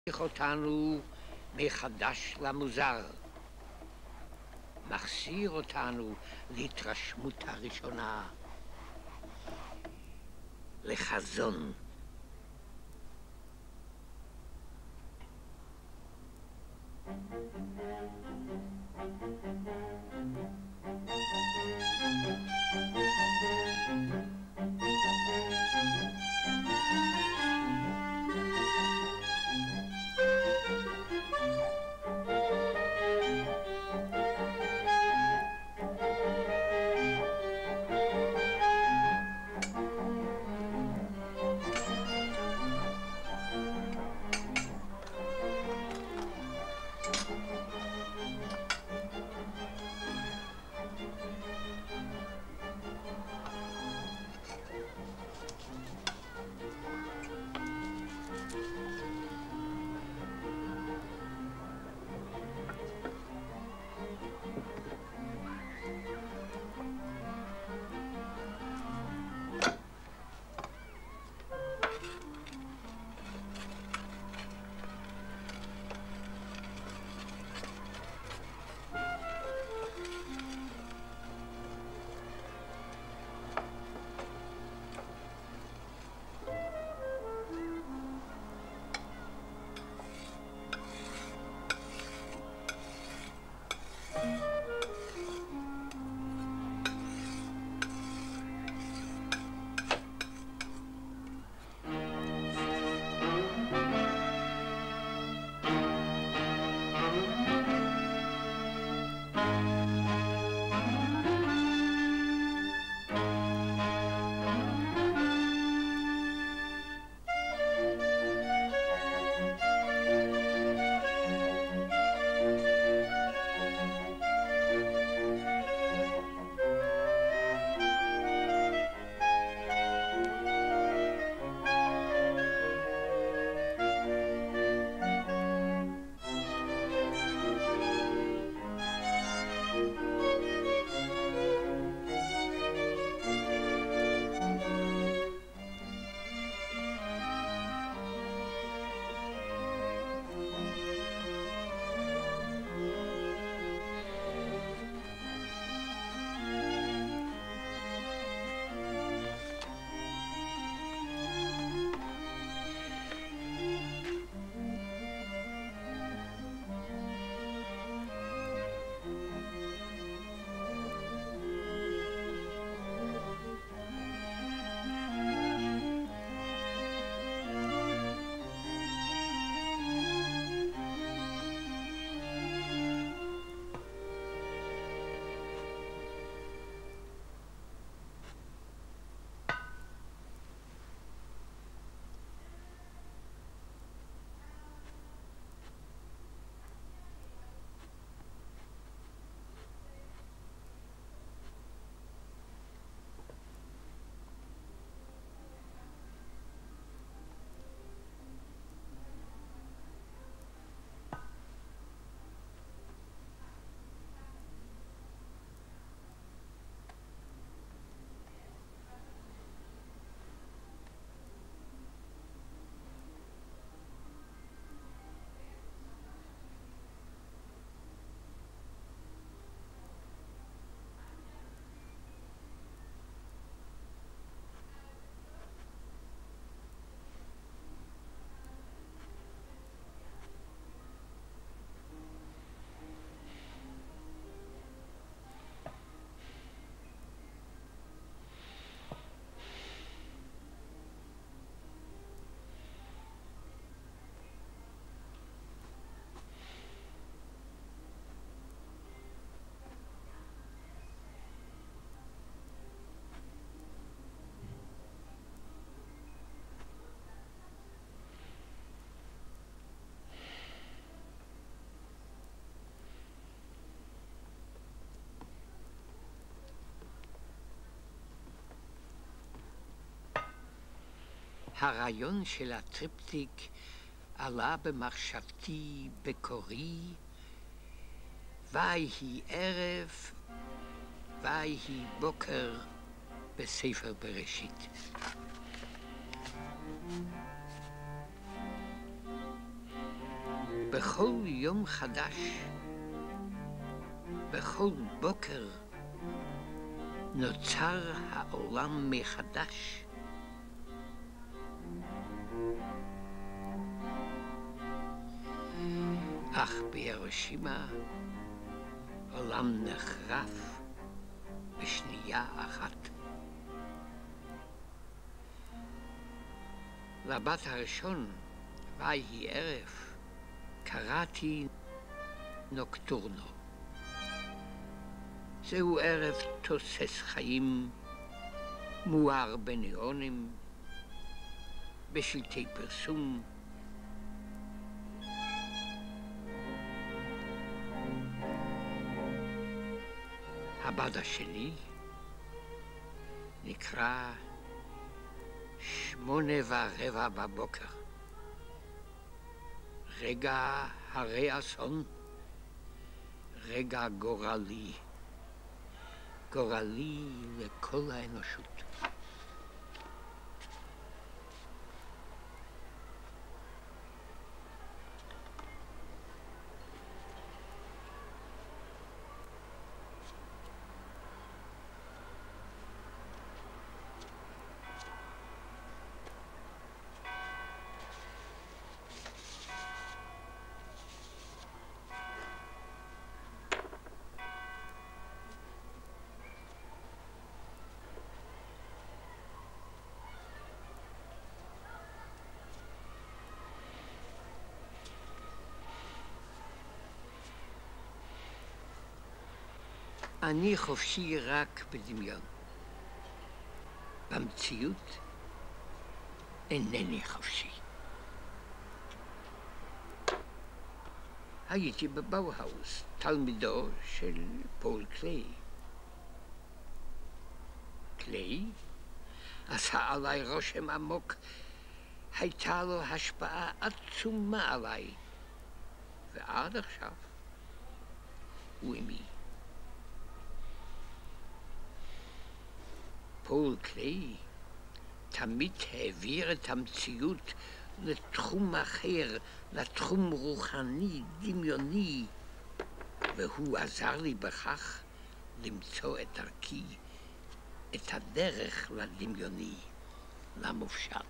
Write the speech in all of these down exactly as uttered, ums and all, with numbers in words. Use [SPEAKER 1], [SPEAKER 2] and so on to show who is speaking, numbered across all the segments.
[SPEAKER 1] אותנו מחדש למוזר, מחזיר אותנו להתרשמות הראשונה, לחזון. הרעיון של הטריפטיק עלה במחשבתי בקורי, ויהי ערב, ויהי בוקר בספר בראשית. בכל יום חדש, בכל בוקר, נוצר העולם מחדש. אך בהירושימה עולם נחרב בשנייה אחת. לבת הראשון, ויהי ערב, קראתי נוקטורנו. זהו ערב תוסס חיים, מואר בניאונים, בשלטי פרסום. הבד השני נקרא שמונה ורבע בבוקר. רגע הרי אסון, רגע גורלי, גורלי לכל האנושות. אני חופשי רק בדמיון. במציאות אינני חופשי. הייתי בבאוהאוס, תלמידו של פול קליי. קליי עשה עליי רושם עמוק, הייתה לו השפעה עצומה עליי, ועד עכשיו הוא עמי. פול קליי תמיד העביר את המציאות לתחום אחר, לתחום רוחני, דמיוני, והוא עזר לי בכך למצוא את דרכי, את הדרך לדמיוני, למופשט.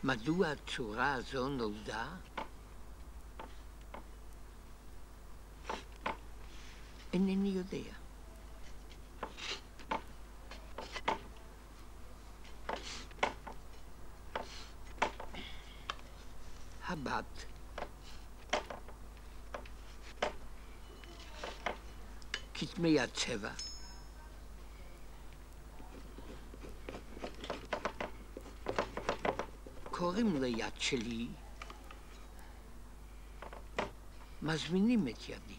[SPEAKER 1] מדוע הצורה הזו נולדה? אינני יודע. הבת כתמי הצבע קוראים ליד שלי, מזמינים את ידי.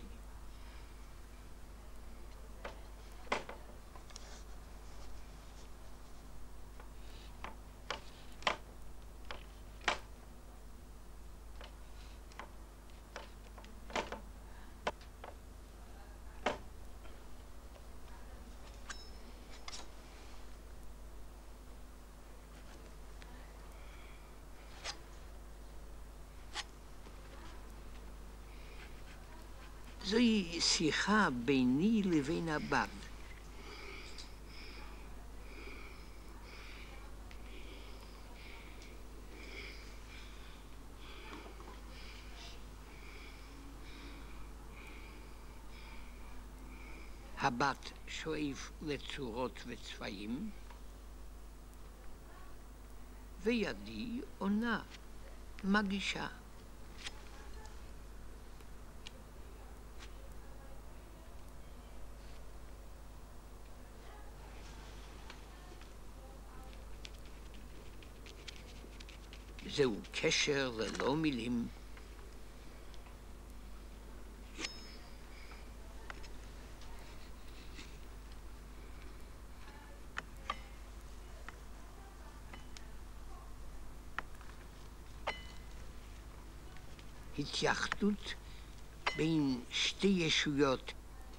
[SPEAKER 1] זוהי שיחה ביני לבין הבת. הבת שואף לצורות וצבעים, וידי עונה, מגישה. זהו קשר ללא מילים. התייחדות בין שתי ישויות.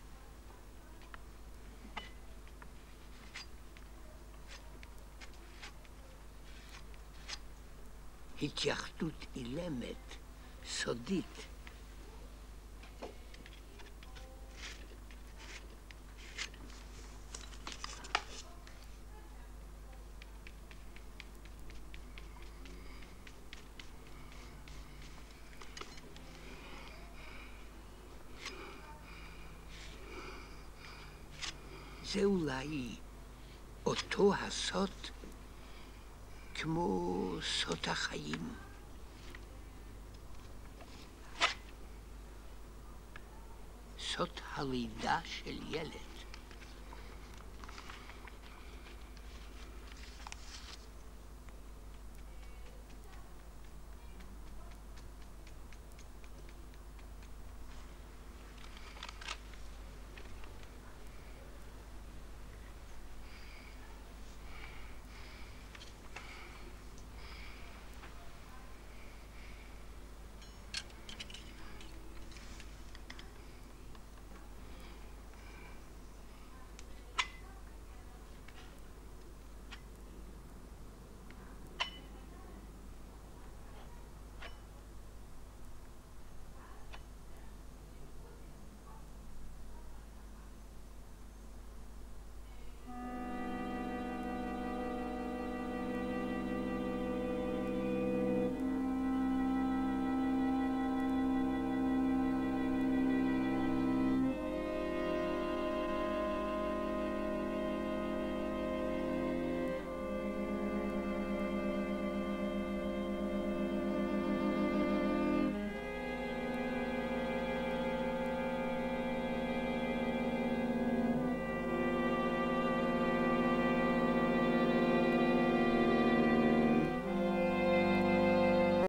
[SPEAKER 1] התייחדות אילמת, סודית. זה אולי אותו הסוד כמו סוד החיים. סוד הלידה של ילד.